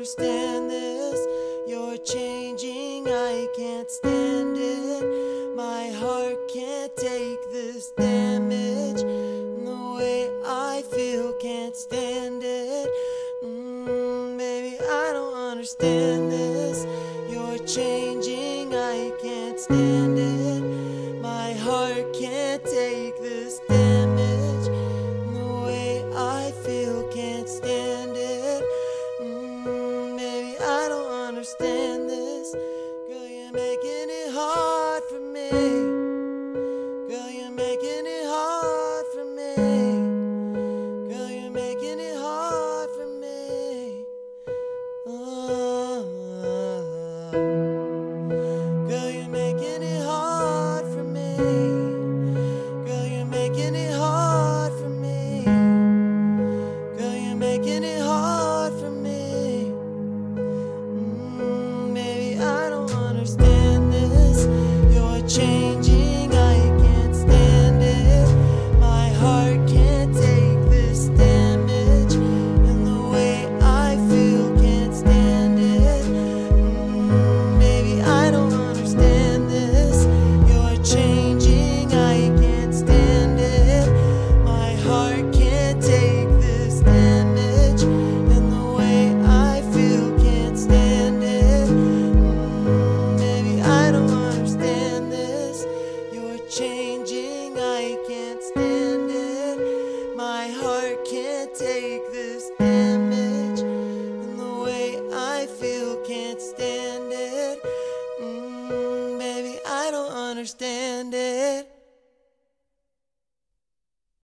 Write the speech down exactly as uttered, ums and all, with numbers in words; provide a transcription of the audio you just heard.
understand this. You're changing, I can't stand it. My heart can't take this damage. The way I feel, can't stand it. Mm, baby, I don't understand this. You're changing, I can't stand it. My heart can't take this damage. The way I feel, can't stand it. Mm, baby, I don't understand this. Girl, you're making it hard for me. Girl, you're making it hard for me. Girl, you're making it hard for me. Oh, girl, you're making it hard for me. Girl, you're making it hard for me. Girl, you're making it hard for me. Mm, baby, I don't understand this. You're changing, I can't stand it. My heart can't take this damage. And the way I feel, can't stand it. Mm, baby, I don't understand this. You're changing, I can't stand it. My heart can't take this damage. And the way I feel, can't stand it. Mm, baby, I don't understand this. You're changing, I can't stand it. My heart can't take this damage. And the way I feel, can't stand it. Mm, baby, I don't understand it.